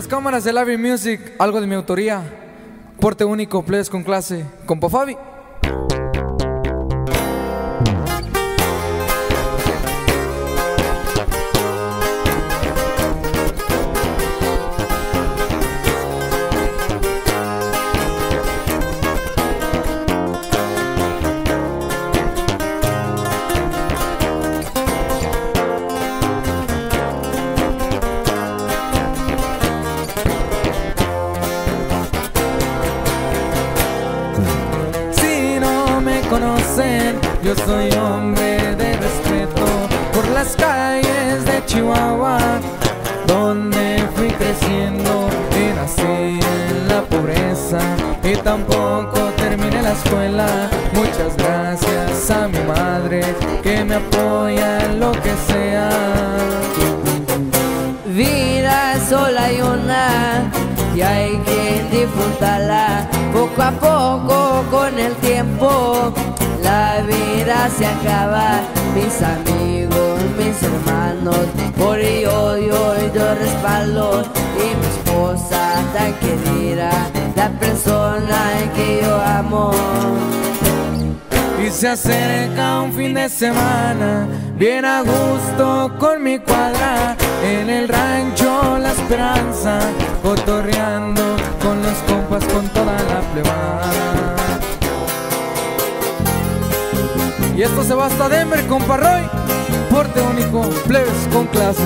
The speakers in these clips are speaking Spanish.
las cámaras de Lavi Music, algo de mi autoría. Porte único, plebes con clase, compa Fabi. Yo soy hombre de respeto por las calles de Chihuahua, donde fui creciendo y nací en la pobreza y tampoco terminé la escuela. Muchas gracias a mi madre que me apoya en lo que sea. Vida sola y una, y hay que disfrutarla poco a poco con el tiempo. La vida se acaba, mis amigos, mis hermanos, por ello yo respaldo, y mi esposa tan querida, la persona que yo amo. Y se acerca un fin de semana, bien a gusto con mi cuadra, en el rancho La Esperanza, cotorreando con los compas, con toda la plebada. Y esto se va hasta Denver, compa Roy. Porte único, plebes con clase.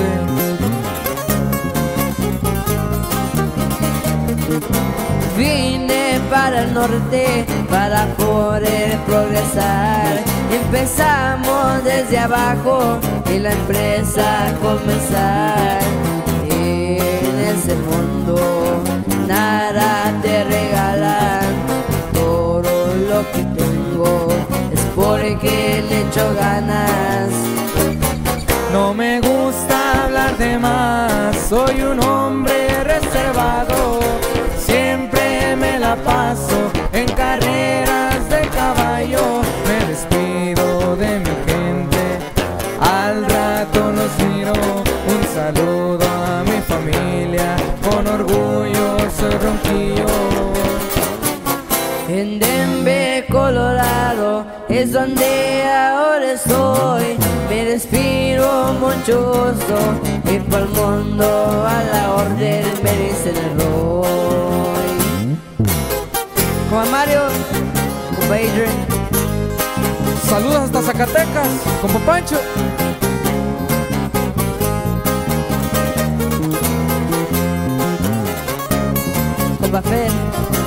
Vine para el norte para poder progresar. Empezamos desde abajo y la empresa comenzar. En ese mundo nada te regalan, todo lo que tengo es porque le echo ganas. No me gusta hablar de más, soy un hombre reservado. Siempre me la paso en carreras de caballo. Me despido de mi gente, al rato los miro. Un saludo a mi familia, con orgullo soy Ronquillo. En Denver, Colorado, es donde ahora estoy. Me despido mucho gusto y por el mundo a la orden me dicen el Roy. Como Mario, como Adrian. Saludos hasta Zacatecas, compa Pancho. Compa Fer.